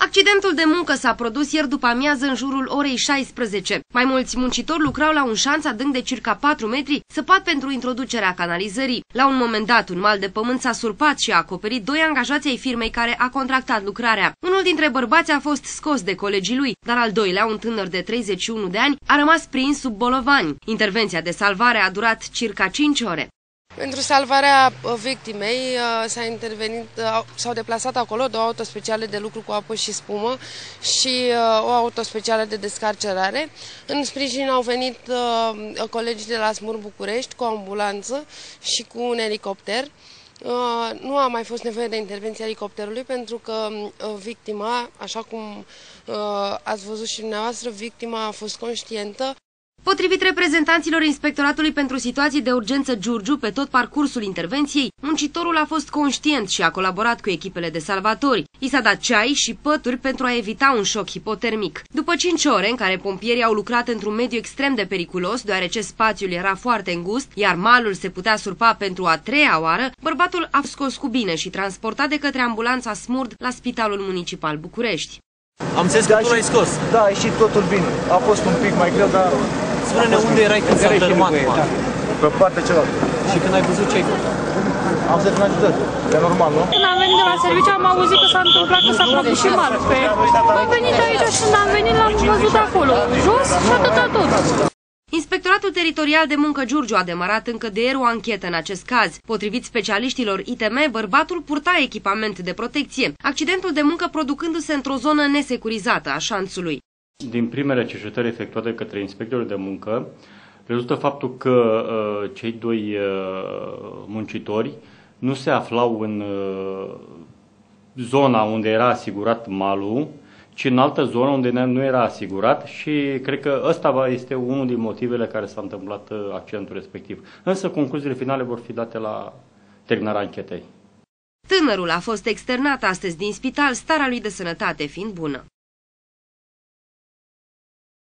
Accidentul de muncă s-a produs ieri după amiază în jurul orei 16. Mai mulți muncitori lucrau la un șanț adânc de circa 4 metri, săpat pentru introducerea canalizării. La un moment dat, un mal de pământ s-a surpat și a acoperit 2 angajați ai firmei care a contractat lucrarea. Unul dintre bărbați a fost scos de colegii lui, dar al doilea, un tânăr de 31 de ani, a rămas prins sub bolovani. Intervenția de salvare a durat circa 5 ore. Pentru salvarea victimei s-a intervenit, s-au deplasat acolo 2 autospeciale de lucru cu apă și spumă și o autospecială de descarcerare. În sprijin au venit colegii de la Smur București cu o ambulanță și cu un elicopter. Nu a mai fost nevoie de intervenția elicopterului pentru că victima, așa cum ați văzut și dumneavoastră, victima a fost conștientă. Potrivit reprezentanților Inspectoratului pentru Situații de Urgență Giurgiu, pe tot parcursul intervenției, muncitorul a fost conștient și a colaborat cu echipele de salvatori. I s-a dat ceai și pături pentru a evita un șoc hipotermic. După 5 ore în care pompierii au lucrat într-un mediu extrem de periculos, deoarece spațiul era foarte îngust, iar malul se putea surpa pentru a 3-a oară, bărbatul a fost scos cu bine și transportat de către ambulanța Smurd la Spitalul Municipal București. Am înțeles că tu l-ai scos. Da, a ieșit totul bine. A fost un pic mai greu, dar... Spune-ne unde erai când s-a tărmat. Pe partea cealaltă. Și când ai văzut ce ai făcut? Am să finalizat. E normal, nu? Când am venit de la serviciu am auzit că s-a întâmplat, că s-a prăbușit mal. Am venit aici și când am venit l-am văzut acolo, jos și atâta tot. Inspectoratul Teritorial de Muncă Giurgiu a demarat încă de ieri o anchetă în acest caz. Potrivit specialiștilor ITM, bărbatul purta echipament de protecție, accidentul de muncă producându-se într-o zonă nesecurizată a șanțului. Din primele cercetări efectuate către inspectorul de muncă, rezultă faptul că cei 2 muncitori nu se aflau în zona unde era asigurat malul, ci în altă zonă unde nu era asigurat și cred că ăsta este unul din motivele care s-a întâmplat accidentul respectiv. Însă concluziile finale vor fi date la terminarea anchetei. Tânărul a fost externat astăzi din spital, starea lui de sănătate fiind bună.